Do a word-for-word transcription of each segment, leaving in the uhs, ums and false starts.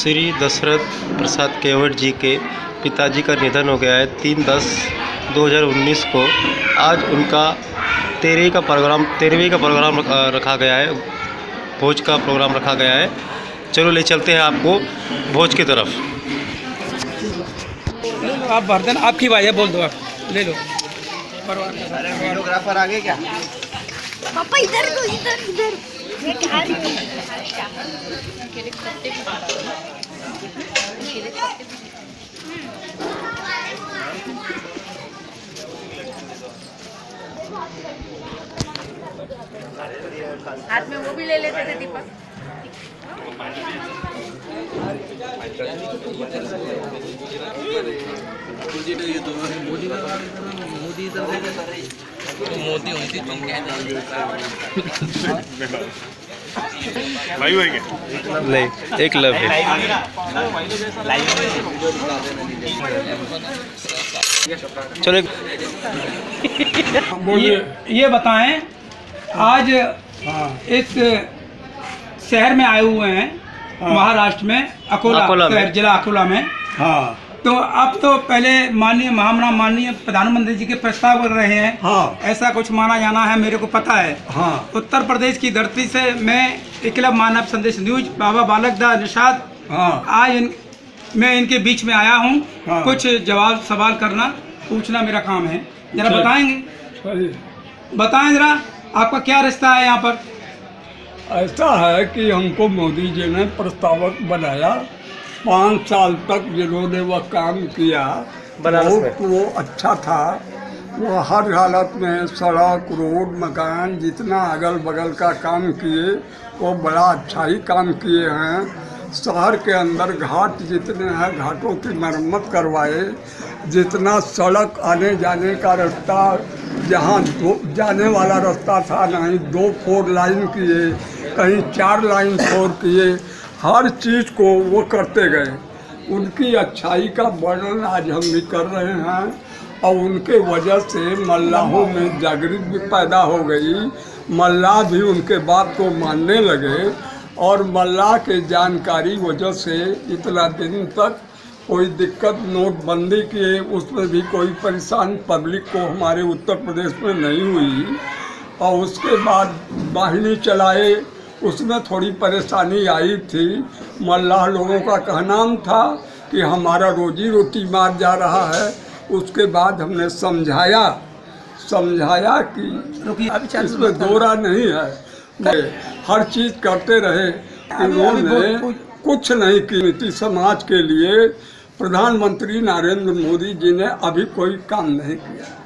श्री दशरथ प्रसाद केवट जी के पिताजी का निधन हो गया है तीन दस दो हज़ार उन्नीस को। आज उनका तेरहवीं का प्रोग्राम तेरहवीं का प्रोग्राम रखा गया है, भोज का प्रोग्राम रखा गया है। चलो ले चलते हैं आपको भोज की तरफ। आप बर्तन आपकी बात है, बोल दो, आप ले लो। अरे वीडियोग्राफर आगे क्या? पापा इधर को, इधर इधर ये क्या है? हाथ में वो भी ले लेते थे दीपक। मोदी हुई थी तुम क्या भाई भाई नहीं, एक लव है। चलो ये, ये बताएं, आज इस शहर में आए हुए हैं, महाराष्ट्र में अकोला, अकोला में। शहर जिला अकोला में। हाँ तो अब तो पहले माननीय महामना माननीय प्रधानमंत्री जी के प्रस्ताव कर रहे हैं। हाँ ऐसा कुछ माना जाना है, मेरे को पता है। हाँ उत्तर प्रदेश की धरती से मैं एकलव मानव संदेश न्यूज बाबा बालक दा निषाद हाँ आज इन, मैं इनके बीच में आया हूँ। हाँ। कुछ जवाब सवाल करना पूछना मेरा काम है, जरा चल। बताएंगे? सही। बताएं जरा, आपका क्या रिश्ता है यहाँ पर? ऐसा है कि हमको मोदी जी ने प्रस्तावक बनाया। पाँच साल तक जिन्होंने वह काम किया बहुत वो अच्छा था। वो हर हालत में सड़क रोड मकान जितना अगल बगल का काम किए वो बड़ा अच्छा ही काम किए हैं। शहर के अंदर घाट जितने हैं घाटों की मरम्मत करवाए। जितना सड़क आने जाने का रास्ता, जहाँ दो जाने वाला रास्ता था नहीं दो फोर लाइन किए, कहीं चार लाइन फोर किए। हर चीज़ को वो करते गए। उनकी अच्छाई का वर्णन आज हम भी कर रहे हैं और उनके वजह से मल्लाहों में जागृति भी पैदा हो गई। मल्लाह भी उनके बात को मानने लगे और मल्लाह के जानकारी वजह से इतना दिन तक कोई दिक्कत, नोटबंदी की उसमें भी कोई परेशान पब्लिक को हमारे उत्तर प्रदेश में नहीं हुई। और उसके बाद वाहिनी चलाए, उसमें थोड़ी परेशानी आई थी। मल्लाह लोगों का कहना था कि हमारा रोजी रोटी मार जा रहा है। उसके बाद हमने समझाया समझाया कि इसमें दोरा नहीं है। हर चीज़ करते रहे। इन्होंने कुछ नहीं की। नीति समाज के लिए प्रधानमंत्री नरेंद्र मोदी जी ने अभी कोई काम नहीं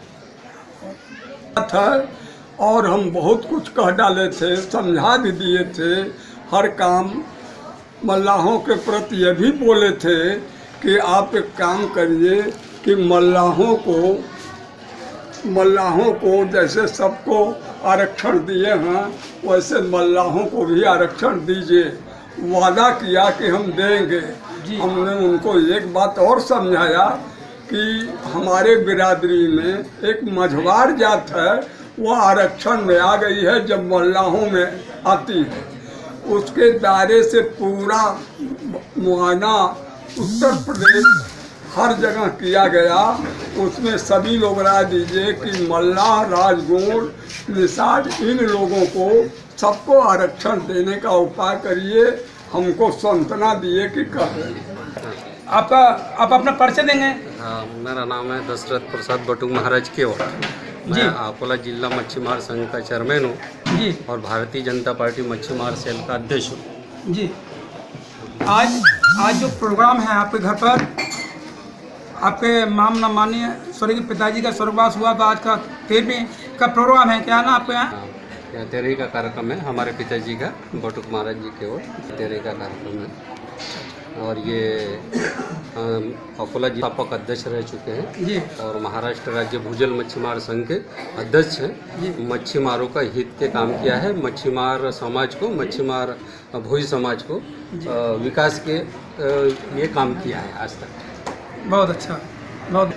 किया था और हम बहुत कुछ कह डाले थे, समझा भी दिए थे। हर काम मल्लाहों के प्रति ये भी बोले थे कि आप एक काम करिए कि मल्लाहों को मल्लाहों को जैसे सबको आरक्षण दिए हैं वैसे मल्लाहों को भी आरक्षण दीजिए। वादा किया कि हम देंगे। हमने उनको एक बात और समझाया कि हमारे बिरादरी में एक मझवार जात है, वो आरक्षण में आ गई है जब मल्लाहों में आती है। उसके दायरे से पूरा मुआयना उत्तर प्रदेश हर जगह किया गया। उसमें सभी लोग राय दीजिए कि मल्लाह, राजगोर, निषाद इन लोगों को सबको आरक्षण देने का उपाय करिए। हमको सांत्वना दिए कि कर रहे। आपका आप अपना परिचय देंगे? हाँ, मेरा नाम है दशरथ प्रसाद बटुक महाराज केवट। मैं अकोला जिला मच्छीमार संघ का चेयरमैन हूँ जी और भारतीय जनता पार्टी मच्छीमार सेल का अध्यक्ष हूँ जी। आज आज जो प्रोग्राम है आपके घर पर, आपके मामला माननीय स्वर्गीय पिताजी का स्वर्गवास हुआ, तो आज का तेरहवीं का प्रोग्राम है, क्या ना आपके यहाँ? यह तेरहवीं का कार्यक्रम है हमारे पिताजी का, बटुक महाराज जी के ओर तेरहवीं का कार्यक्रम है। और ये अकोला जिला अध्यक्ष रह चुके हैं जी और महाराष्ट्र राज्य भूजल मच्छीमार संघ के अध्यक्ष हैं। मच्छीमारों का हित के काम किया है। मच्छीमार समाज को, मच्छीमार भोई समाज को विकास के लिए काम किया है आज तक। बहुत अच्छा। बहुत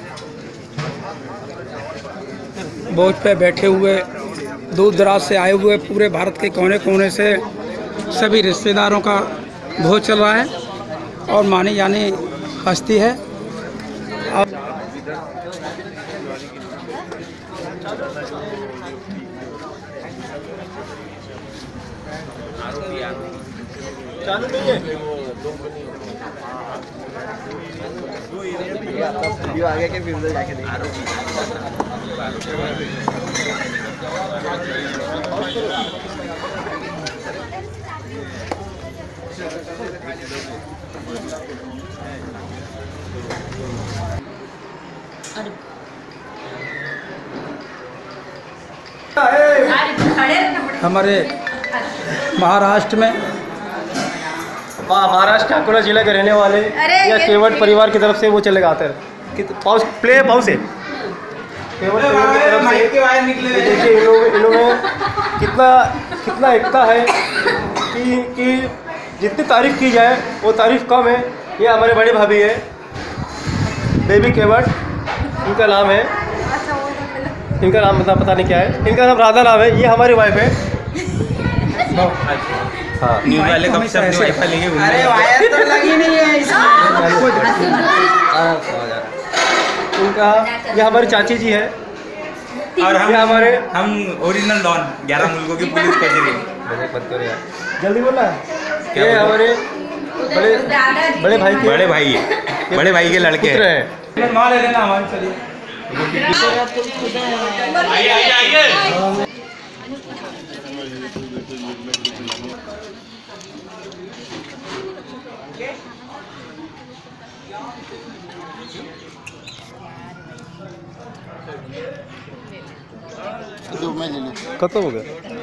बोझ पे बैठे हुए, दूर दराज से आए हुए, पूरे भारत के कोने कोने से सभी रिश्तेदारों का भोज चल रहा है और मानी जानी हस्ती है। अब चालू नहीं है वीडियो आगे के फिर उधर जाके हमारे महाराष्ट्र में महाराष्ट्र अकोला जिला के रहने वाले या केवट परिवार की तरफ से वो चले आते हैं कि पाउस प्ले पाउस है केवट परिवार की तरफ से। देखिए इन्होंने इन्होंने कितना कितना एकता है कि कि जितनी तारीफ की जाए वो तारीफ कम है। ये हमारे बड़े भाभी है बेबी केवट, इनका नाम है, इनका नाम मतलब पता नहीं क्या है, इनका नाम राधा नाम है। ये हमारी वाइफ है। हाँ न्यूज़ वाले कब से अपनी वाईफाई लेके घूम रहे हैं? अरे वायर तो लगी नहीं है इनका ये हमारी चाची जी है और हम ये हमारे हम ओरिजिनल डॉन ग्यारह मुल्कों की पुलिस कचहरी। जल्दी बोला ये हमारे बड़े बड़े भाई के बड़े भाई है, बड़े भाई के लड़के पुत्र हैं। हैं। माँ ले लेना हमारी। चलिए खत्म हो गया।